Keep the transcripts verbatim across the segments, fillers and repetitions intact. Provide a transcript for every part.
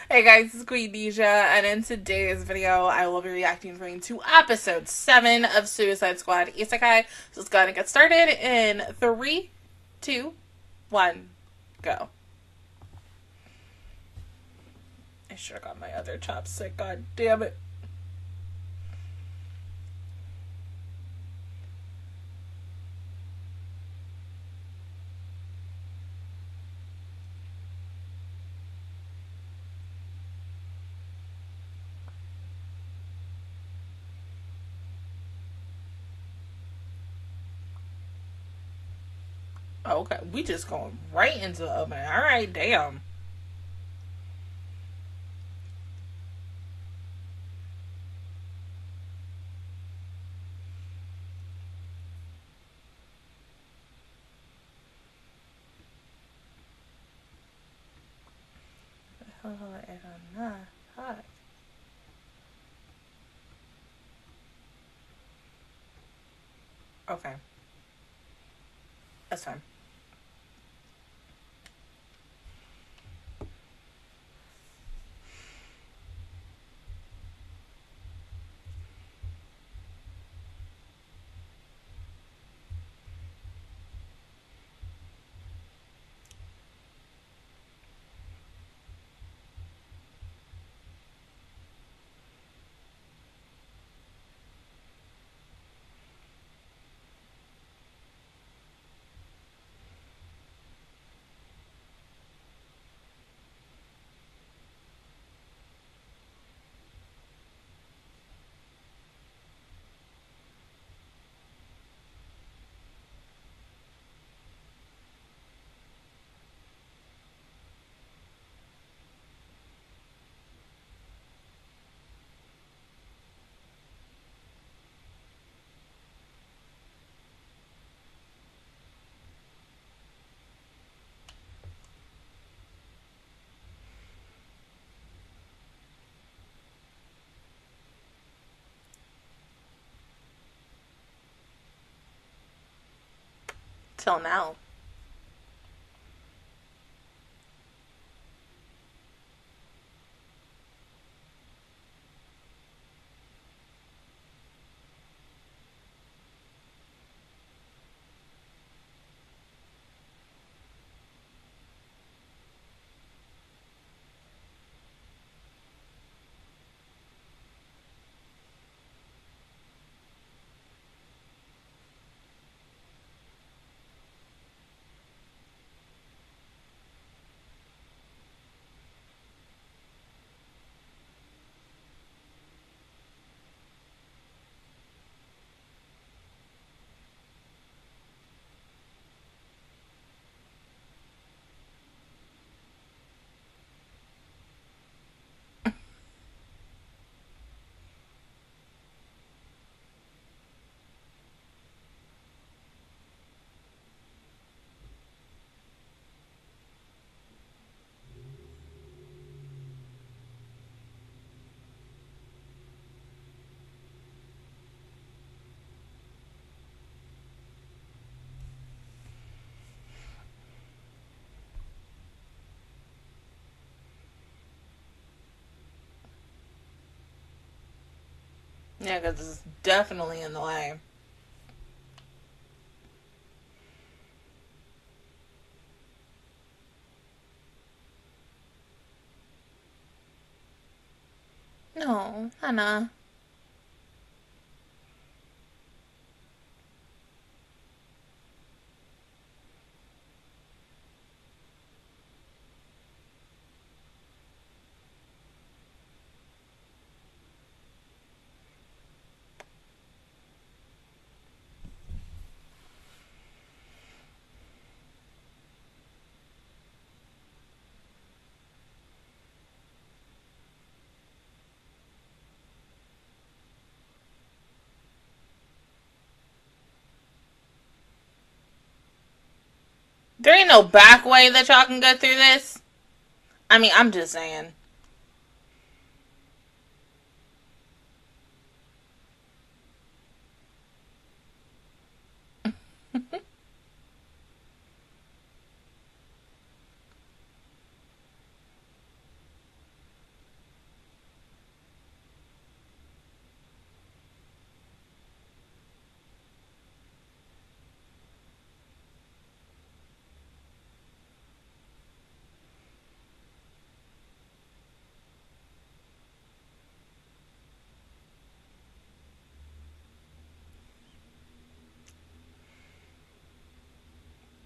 Hey guys, it's Queen Deja, and in today's video, I will be reacting to episode seven of Suicide Squad Isekai. So let's go ahead and get started in three, two, one, go. I should have got my other chopstick, god damn it. Okay, we just going right into the opening. Alright, damn. Okay. That's fine. Till now. Yeah, because it's definitely in the way. No, Hannah. There ain't no back way that y'all can go through this. I mean, I'm just saying.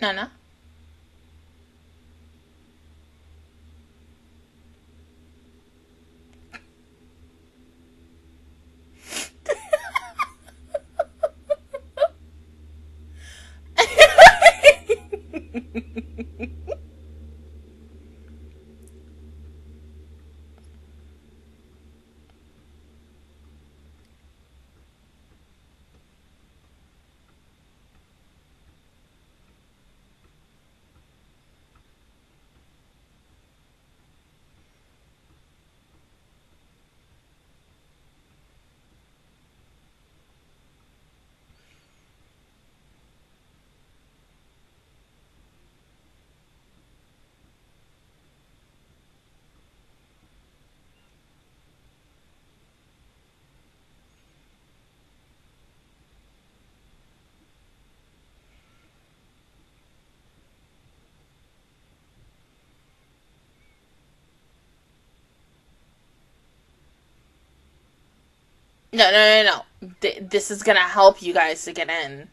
No, no. No, no, no, no. Th- this is gonna help you guys to get in.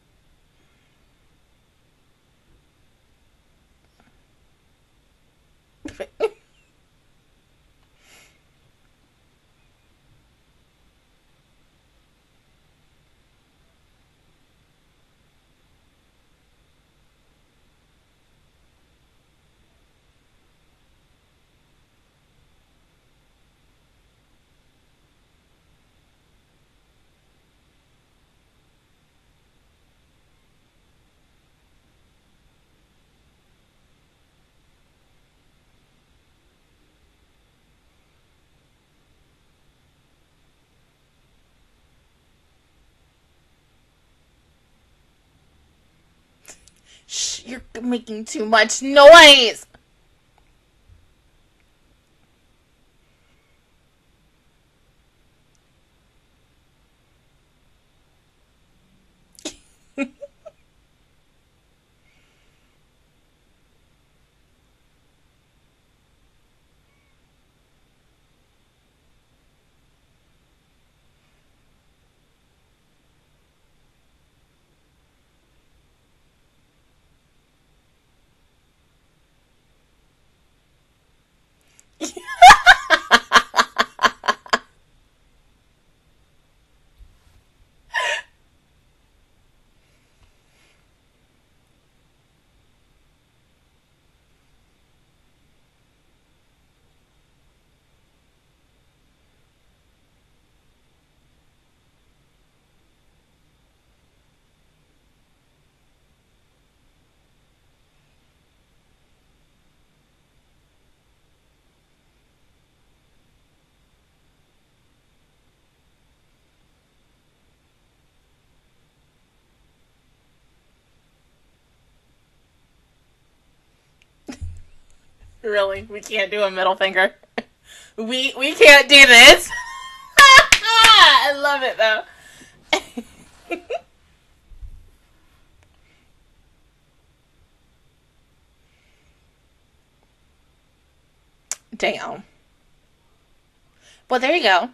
Shh, you're making too much noise. Really, we can't do a middle finger. We we can't do this. I love it though. Damn. Well, there you go.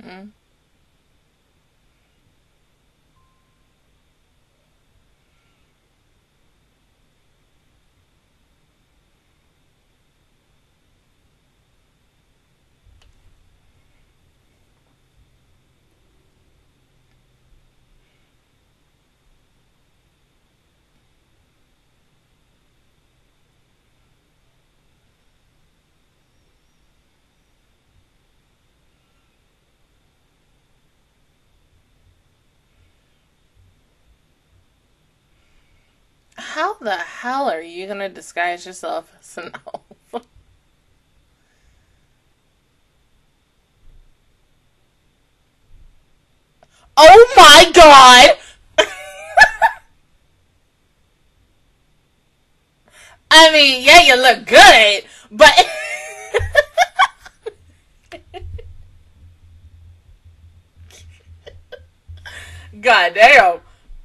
Mm-mm. How the hell are you gonna disguise yourself as an elf? Oh my god! I mean, yeah, you look good, but god damn.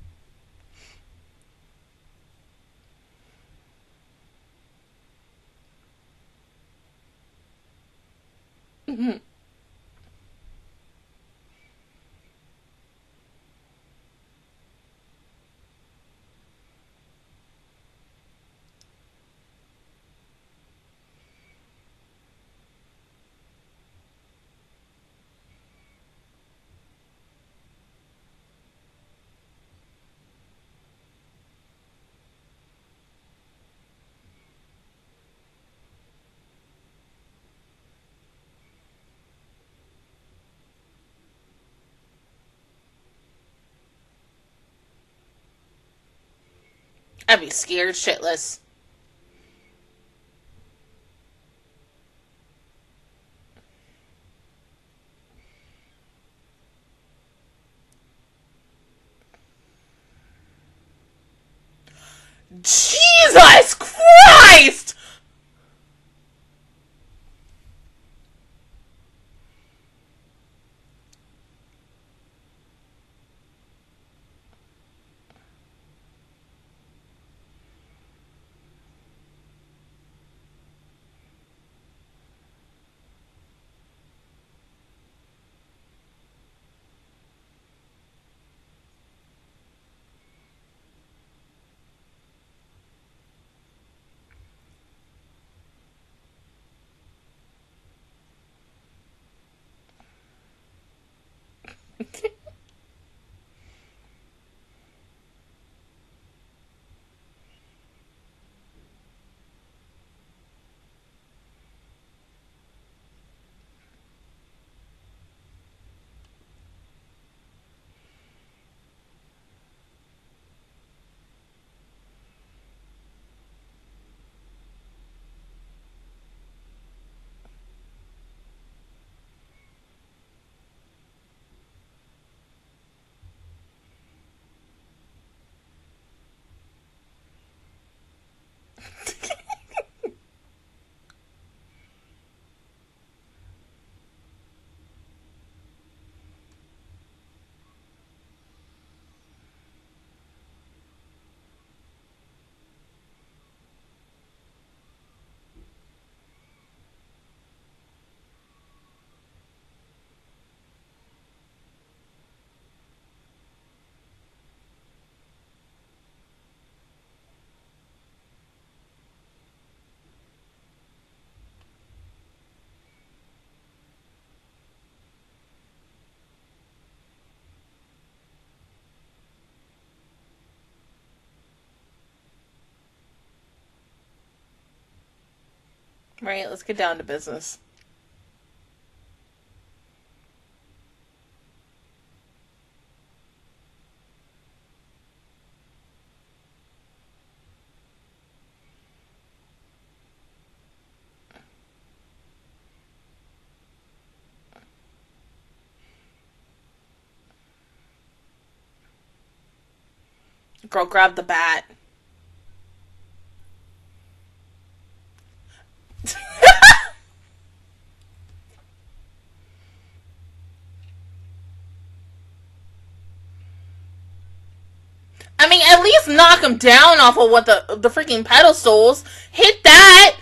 I'd be scared shitless. Jesus Christ! Right, let's get down to business. Girl, grab the bat. I mean, at least knock him down off of what the the freaking pedestals. Hit that.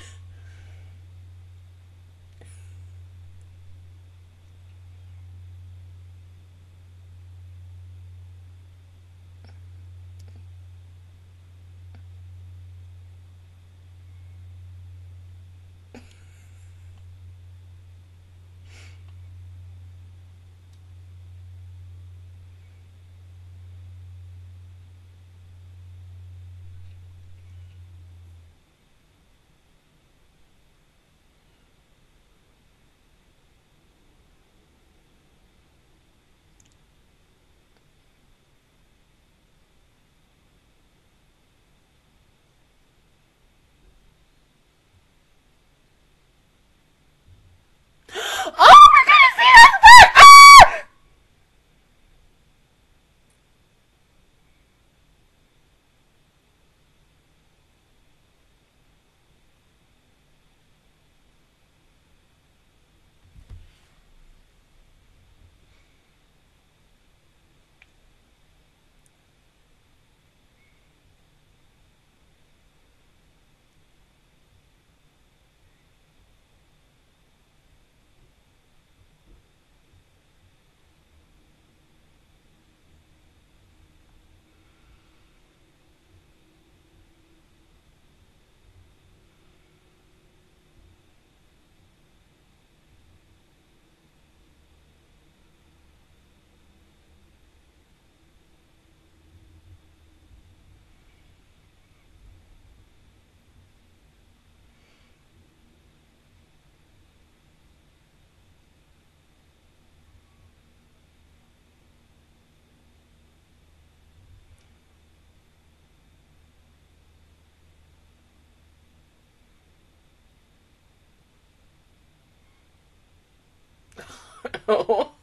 Oh.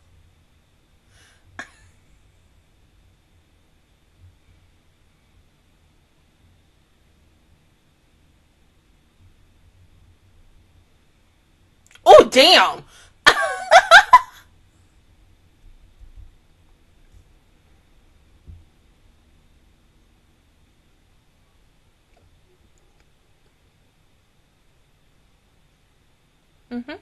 Oh, damn. Mm-hmm.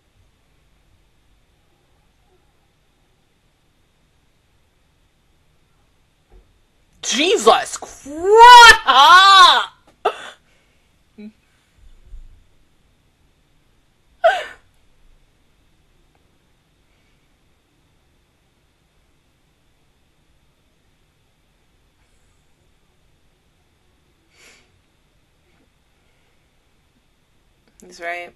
Jesus Christ! He's right.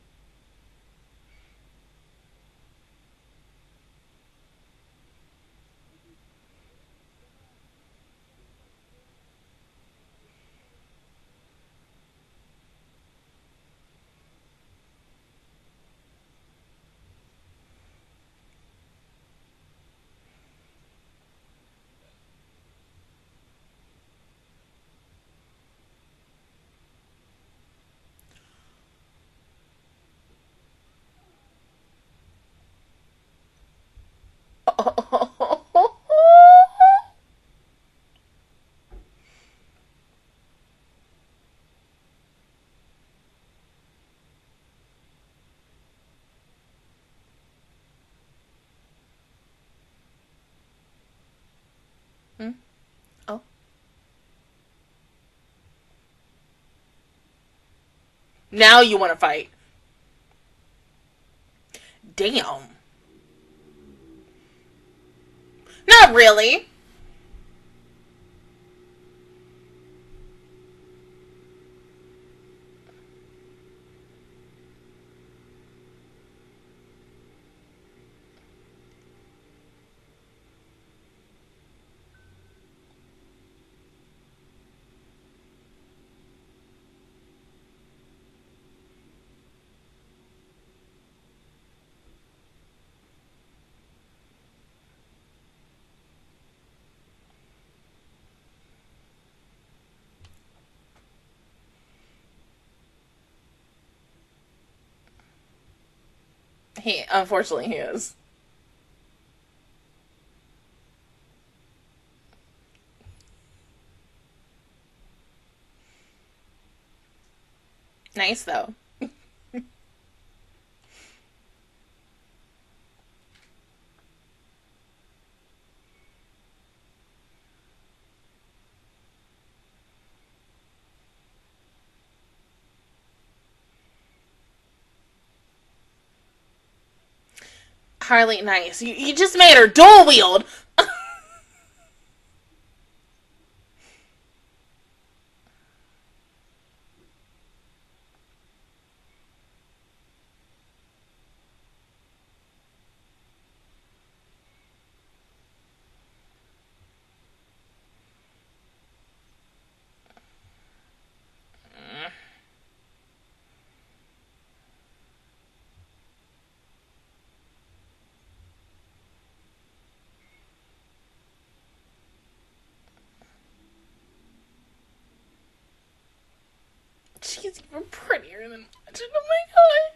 Hmm? Oh. Now you want to fight. Damn. Not really. He, unfortunately, he is. Nice, though. Harley, nice. You, you just made her dual wield. She's even prettier than Legend. Oh my god.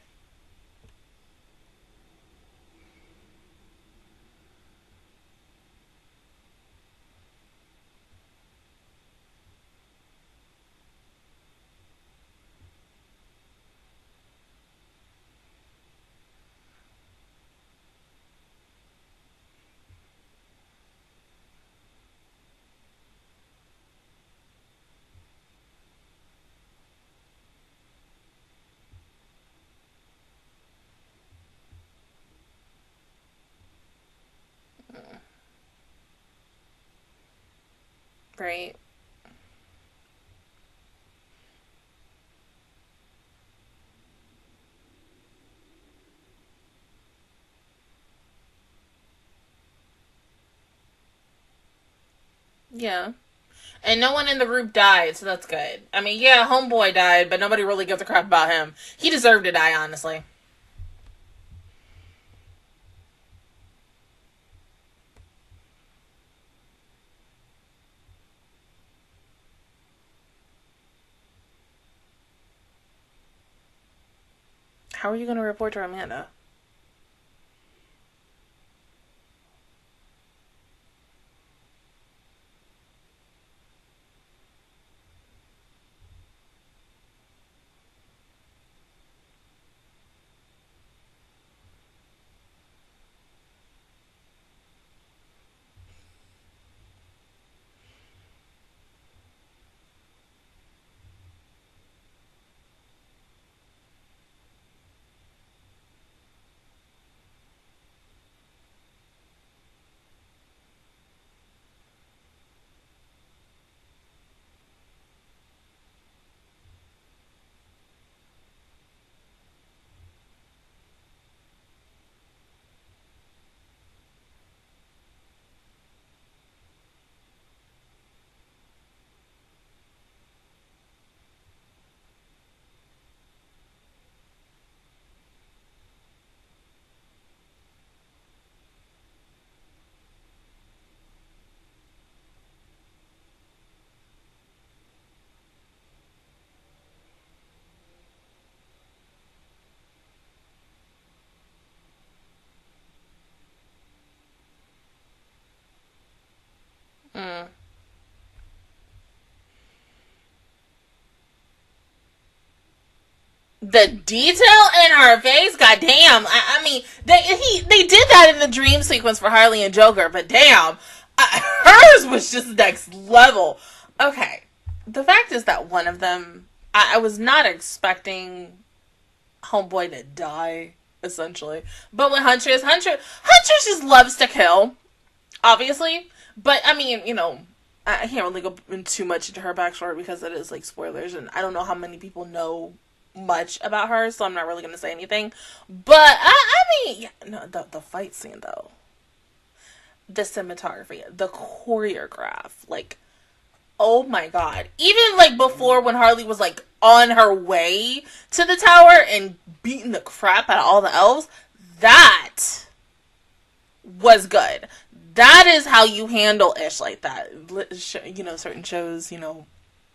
Right. Yeah. And no one in the group died, so that's good. I mean, yeah, Homeboy died, but nobody really gives a crap about him. He deserved to die, honestly. How are you going to report to Amanda? Mm. The detail in her face, goddamn. I, I mean, they he they did that in the dream sequence for Harley and Joker, but damn, uh, hers was just next level. Okay, the fact is that one of them, I, I was not expecting Homeboy to die, essentially. But with Huntress, Huntress, Huntress just loves to kill, obviously. But I mean, you know, I can't really go in too much into her backstory because it is like spoilers, and I don't know how many people know much about her, so I'm not really gonna say anything. But I, I mean, yeah, no, the the fight scene though, the cinematography, the choreograph, like, oh my god! Even like before, when Harley was like on her way to the tower and beating the crap out of all the elves, that was good. That is how you handle ish like that. You know, certain shows, you know,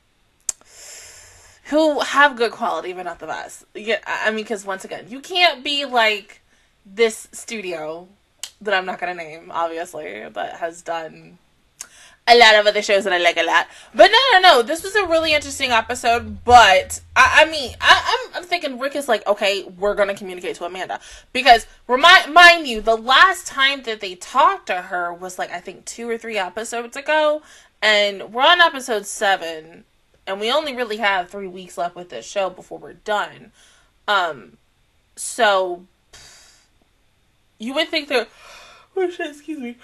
who have good quality but not the best. Yeah, I mean, because once again, you can't be like this studio that I'm not gonna name, obviously, that has done a lot of other shows that I like a lot. But no, no, no, this was a really interesting episode. But I, I mean, I, I'm, I'm thinking Rick is like, okay, we're gonna communicate to Amanda, because remind mind you, the last time that they talked to her was like I think two or three episodes ago, and we're on episode seven. And we only really have three weeks left with this show before we're done. Um, so you would think that, oh shit, excuse me,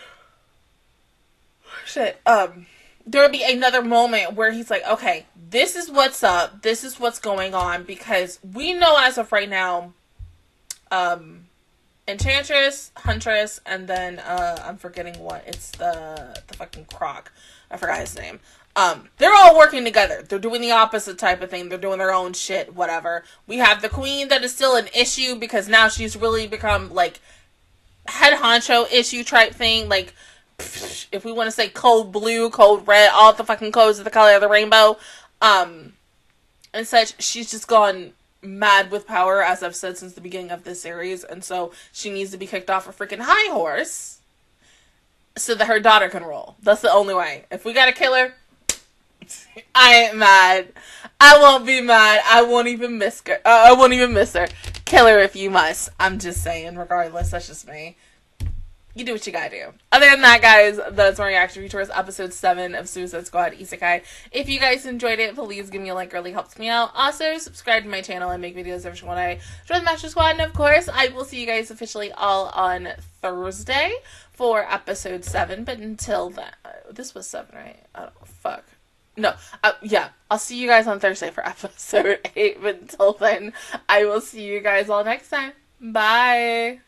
shit, um, there would be another moment where he's like, okay, this is what's up, this is what's going on, because we know as of right now, um, Enchantress, Huntress, and then, uh, I'm forgetting what, it's the, the fucking Croc, I forgot his name. Um, they're all working together. They're doing the opposite type of thing. They're doing their own shit, whatever. We have the Queen that is still an issue because now she's really become, like, head honcho issue type thing. Like, if we want to say code blue, code red, all the fucking codes of the color of the rainbow, um, and such, she's just gone mad with power, as I've said since the beginning of this series, and so she needs to be kicked off a freaking high horse so that her daughter can roll. That's the only way. If we gotta kill her, I ain't mad. I won't be mad. I won't even miss her. Uh, I won't even miss her. Kill her if you must. I'm just saying, regardless, that's just me. You do what you gotta do. Other than that, guys, that's my reaction towards episode seven of Suicide Squad Isekai. If you guys enjoyed it, please give me a like. It really helps me out. Also, subscribe to my channel and make videos every single day. Join the Master Squad, and of course, I will see you guys officially all on Thursday for episode seven. But until then, this was seven, right? I don't fuck. No, uh, yeah, I'll see you guys on Thursday for episode eight, but until then, I will see you guys all next time. Bye!